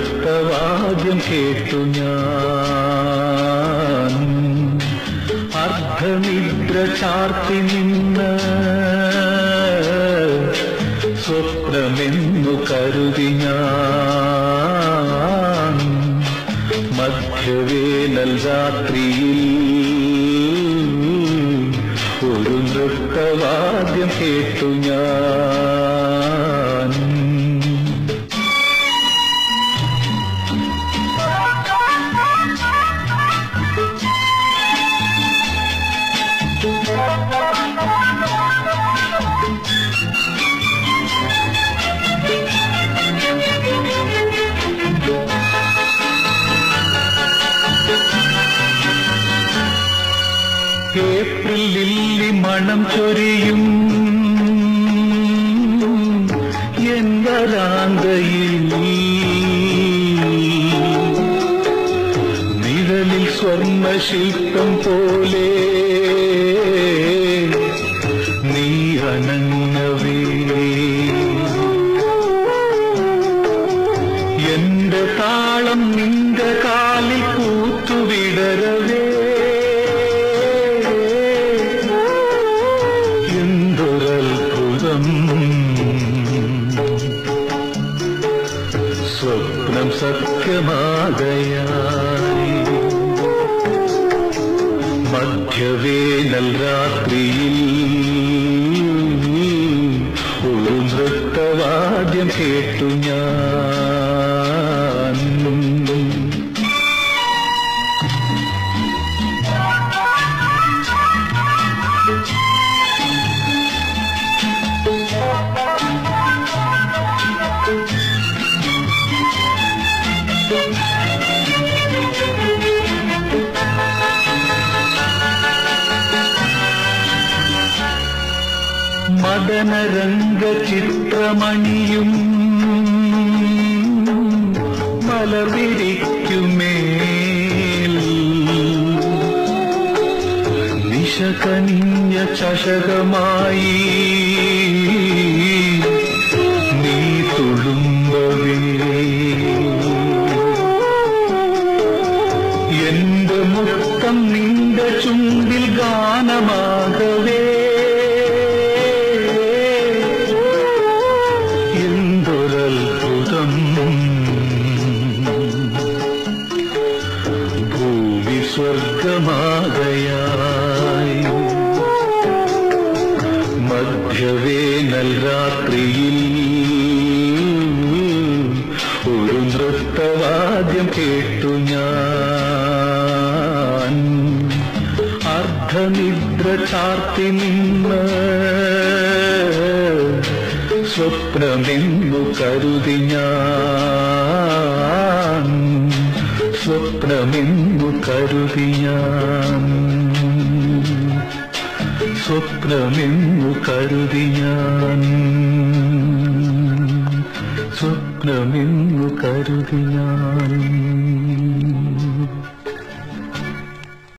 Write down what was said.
നൃത്തവാദ്യം കേട്ടു ഞാൻ. അർദ്ധനിദ്ര ചാർത്തി നിന്ന് സ്വപ്നമെന്നു കരുതി ഞാൻ. മധ്യവേനൽ രാത്രിയിൽ ഒരു നൃത്തവാദ്യം കേട്ടു ഞാൻ. ഏപ്രിൽ ലില്ലി മണം ചൊരിയും എൻ വരാന്തയിൽ നിഴലിൽ സ്വർണ്ണശില്പം പോലെ നീ അനങ്ങവേ. എന്റെ താളം നിന്റെ കാലിൽ കൂത്തുവിടരവേ. സ്വപ്നം സത്യമാകയായി. മധ്യവേനൽ രാത്രിയിൽ ഒരു നൃത്തവാദ്യം കേട്ടു ഞാൻ. മദനരംഗ ചിത്രമണിയും മലർവിരിക്കുമേൽ നിശകനിഞ്ഞ ചഷകമായി നീ തുളുമ്പവേ. എന്റെ മുത്തം നിന്റെ ചുണ്ടിൽ ഗാനമാകവേ. ഭൂമി സ്വർഗമാകയായി. മധ്യവേനൽ രാത്രിയിൽ ഒരു നൃത്തവാദ്യം കേട്ടു ഞാൻ. അർദ്ധനിദ്ര ചാർത്തി നിന്ന് സ്വപ്നമെന്നു കരുതി ഞാൻ. സ്വപ്നമെന്നു കരുതി ഞാൻ. സ്വപ്നമെന്നു കരുതി ഞാൻ. സ്വപ്നമെന്നു കരുതി ഞാൻ.